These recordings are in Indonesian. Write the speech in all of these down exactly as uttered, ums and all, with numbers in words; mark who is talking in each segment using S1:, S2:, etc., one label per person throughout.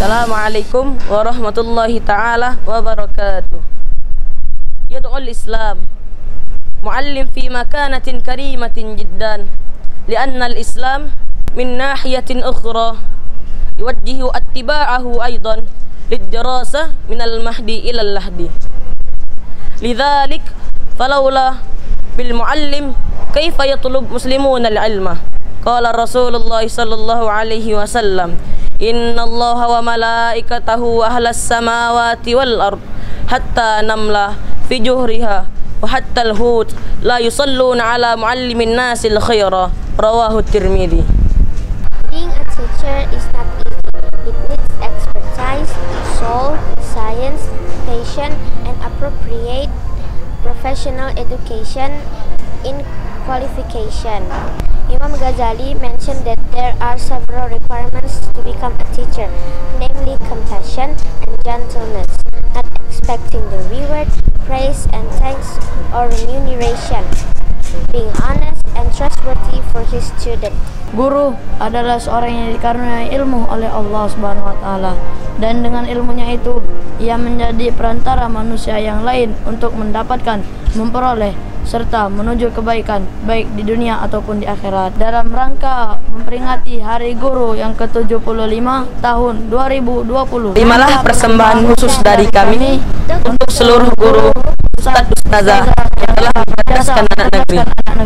S1: Assalamualaikum warahmatullahi ta'ala wabarakatuh. Yad'ul Islam muallim fi makanatin karimatin jiddan lianna al-Islam min nahiyatin ukhra yuwajjihu attiba'ahu aidan lid-dirasa min al-mahdi ila al-lahdi. Lidzalik falawla bil muallim kaifa yatlub muslimuna al-ilma. Qala Rasulullah sallallahu alaihi wasallam, Inna Allah wa malaikatahu ahlas samawati wal ard hatta namla fi juhriha wa hatta al-hut la yusalluna ala muallimin nasil khaira. Rawahu Tirmidzi.
S2: Being a teacher is not easy. It needs expertise, soul, science, patience, and appropriate professional education in qualification. Imam Ghazali mentioned that there are several requirements to become a teacher, namely compassion and gentleness, not expecting the reward, praise and thanks or remuneration, being honest and trustworthy for his student.
S3: Guru adalah seorang yang dikaruniai ilmu oleh Allah Subhanahu wa taala, dan dengan ilmunya itu ia menjadi perantara manusia yang lain untuk mendapatkan, memperoleh serta menuju kebaikan baik di dunia ataupun di akhirat. Dalam rangka memperingati Hari Guru yang ke tujuh puluh lima tahun dua ribu dua puluh,
S1: terimalah persembahan khusus dari kami untuk seluruh guru, ustadz, ustazah yang telah mencerdaskan anak negeri.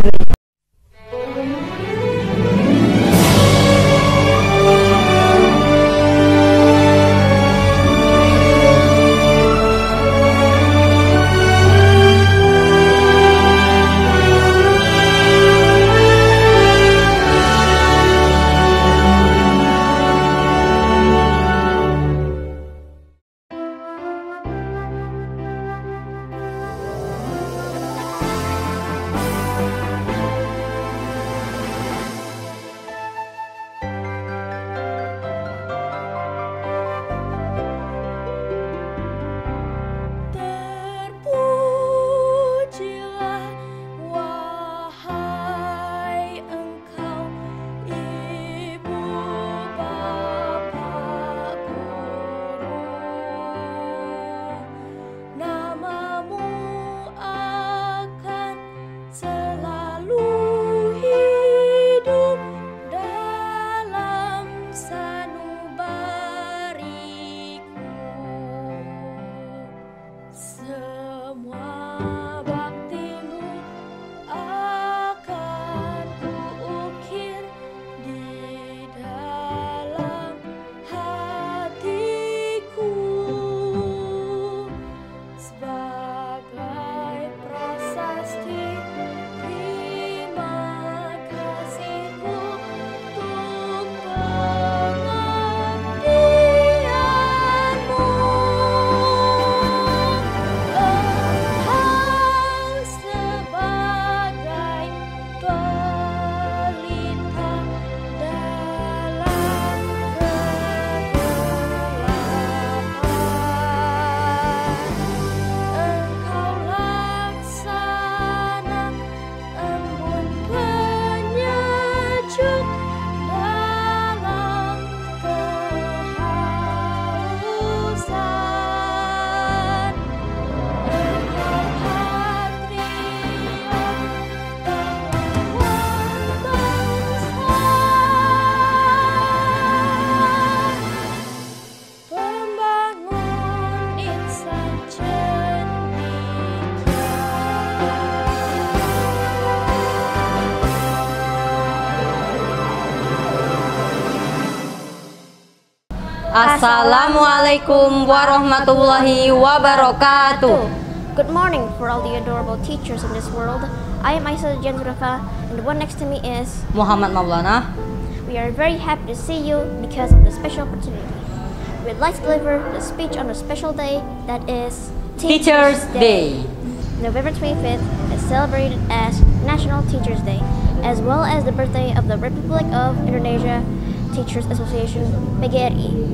S4: Assalamualaikum warahmatullahi wabarakatuh.
S2: Good morning for all the adorable teachers in this world. I am Aisa Jenzuraka, and the one next to me is
S4: Muhammad Maulana.
S2: We are very happy to see you because of the special opportunity. We'd like to deliver the speech on a special day that is
S4: Teachers Day.
S2: November twenty-fifth is celebrated as National Teachers Day, as well as the birthday of the Republic of Indonesia Teachers Association, P G R I.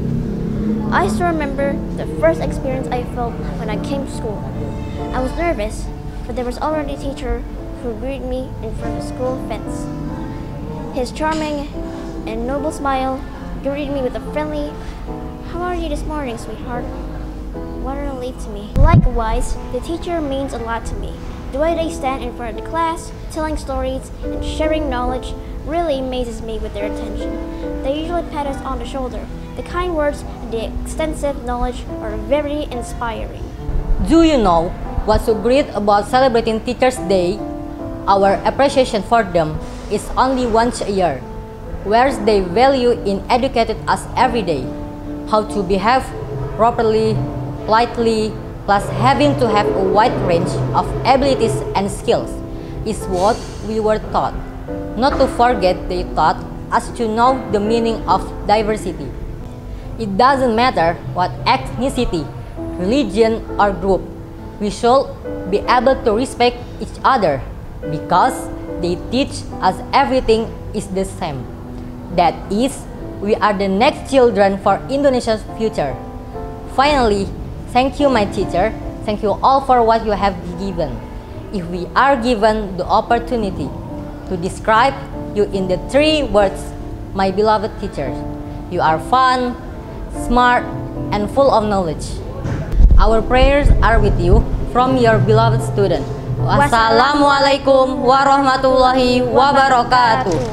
S2: I still remember the first experience I felt when I came to school. I was nervous, but there was already a teacher who greeted me in front of the school fence. His charming and noble smile greeted me with a friendly How are you this morning, sweetheart? What a relief to me. Likewise, the teacher means a lot to me. The way they stand in front of the class, telling stories and sharing knowledge really amazes me with their attention. They usually pat us on the shoulder. The kind words and the extensive knowledge are very inspiring.
S4: Do you know what's so great about celebrating Teachers' Day? Our appreciation for them is only once a year, whereas they value in educated us every day. How to behave properly, politely, plus having to have a wide range of abilities and skills is what we were taught. Not to forget, they taught us to know the meaning of diversity. It doesn't matter what ethnicity, religion, or group, we should be able to respect each other because they teach us everything is the same. That is, we are the next children for Indonesia's future. Finally, thank you, my teacher. Thank you all for what you have given. If we are given the opportunity to describe you in the three words, my beloved teachers, you are fun, smart, and full of knowledge. Our prayers are with you from your beloved student. Wassalamualaikum warahmatullahi wabarakatuh.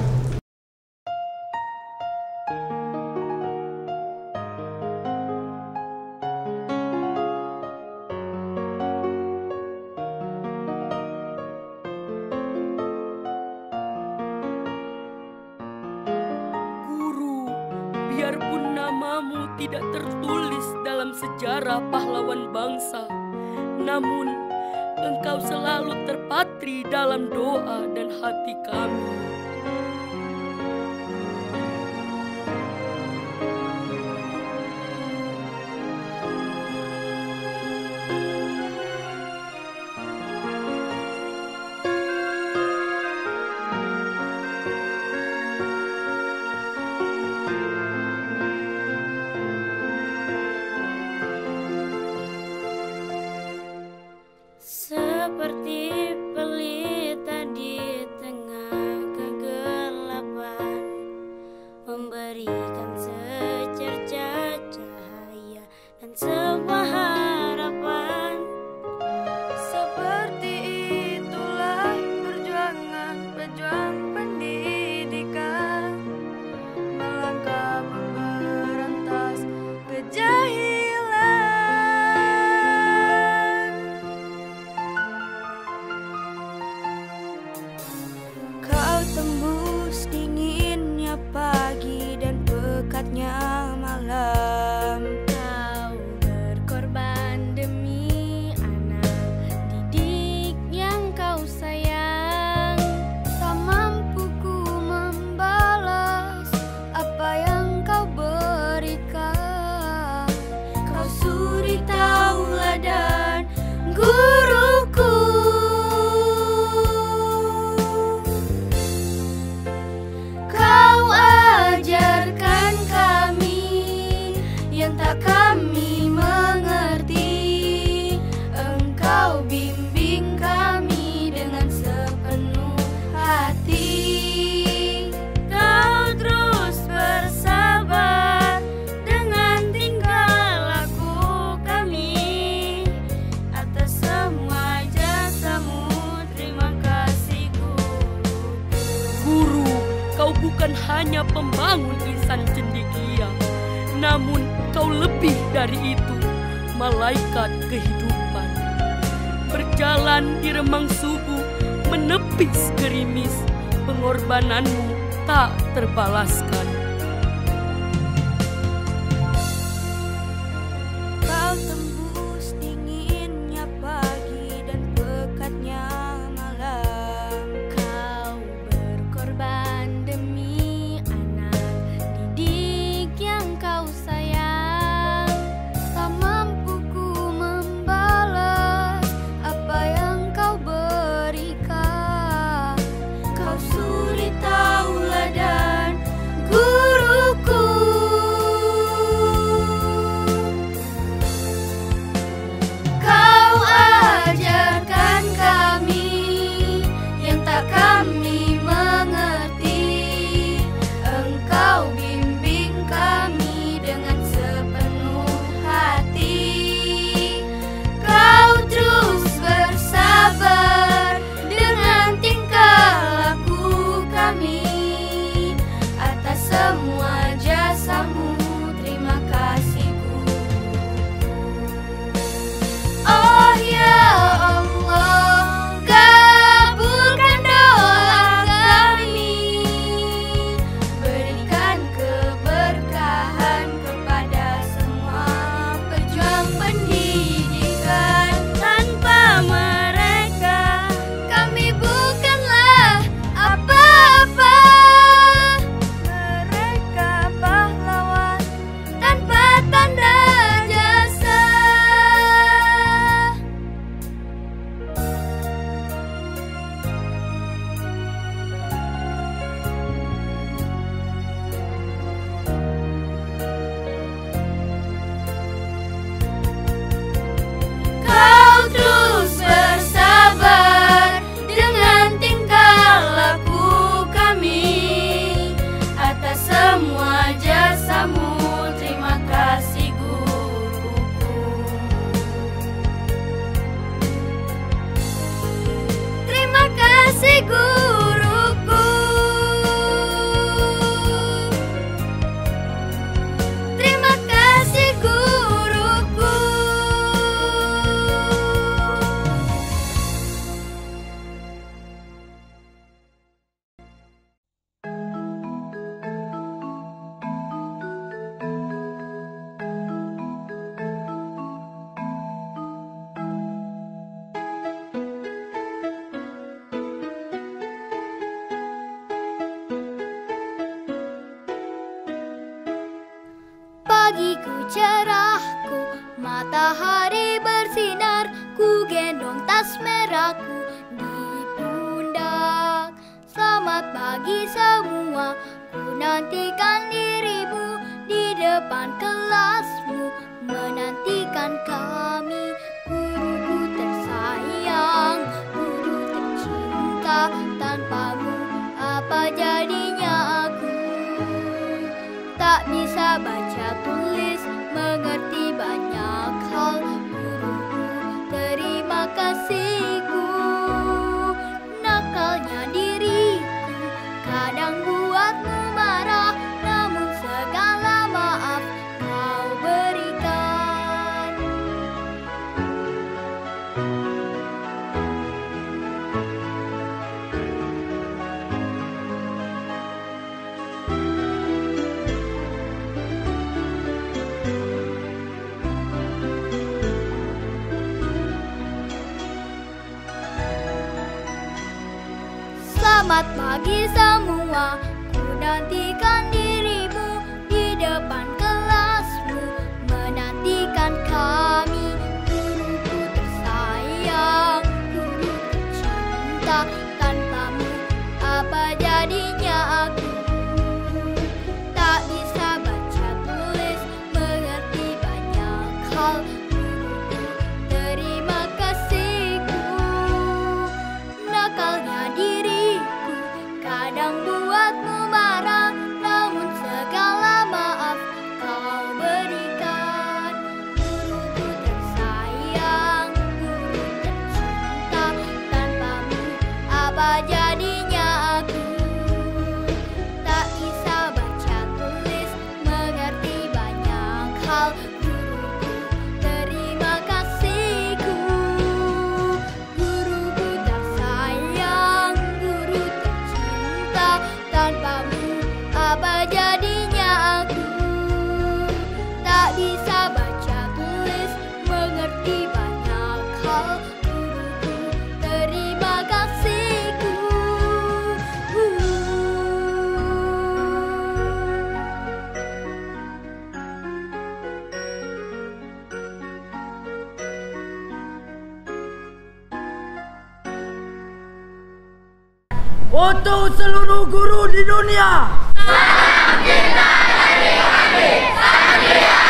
S5: Biarpun namamu tidak tertulis dalam sejarah pahlawan bangsa, namun engkau selalu terpatri dalam doa dan hati kami.
S6: Seperti pelita di tengah kegelapan, memberikan secercah cahaya dan sebuah harapan. Seperti itulah perjuangan pejuang pendidikan, melangkah memberantas kejahilan. Tembus dinginnya pagi dan pekatnya malam. Kau berkorban demi anak didik yang kau sayang. Tak mampu ku membalas apa yang kau berikan. Kau suri tauladan guruku. Tak kami mengerti, engkau bimbing kami dengan sepenuh hati. Kau terus bersabar dengan tingkah laku kami. Atas semua jasamu, terima kasih guru.
S5: Guru, kau bukan hanya pembangun insan cendekia, namun kau lebih dari itu, malaikat kehidupan. Berjalan di remang subuh, menepis gerimis, pengorbananmu tak terbalaskan.
S6: Kau tembus dinginnya pagi dan pekatnya malam. Kau berkorban demi anak didik yang kau sayang. Good. Ku cerahku, matahari bersinar, ku gendong tas merahku di pundak. Selamat pagi semua, ku nantikan dirimu di depan kelasmu, menantikan kami. Guruku tersayang, guru tercinta, tanpamu apa jadinya aku? Tak bisa baca tulis, mengerti banyak hal. Guruku, terima kasihku. Nakalnya diriku kadang buatmu marah, namun segala maaf kau berikan. Selamat pagi semua, ku nantikan dirimu di depan kelasmu, menantikan kami. Guruku tersayang, guru tercinta, tanpamu apa jadinya aku? Tak bisa baca tulis, mengerti banyak hal. Guruku, terima kasihku. Nakalnya diri kadang buatmu marah, namun segala maaf kau berikan. Guruku tersayang, guru tercinta, tanpamu apa jadinya aku? Tak bisa baca tulis, mengerti banyak hal. Guruku, terima kasihku. Guruku tersayang, guru tercinta, tanpamu apa jadinya aku? Tak bisa baca tulis, mengerti banyak hal. Guruku, terima kasihku.
S7: Untuk seluruh guru di dunia.
S8: Salam cinta dari kami, salam cinta.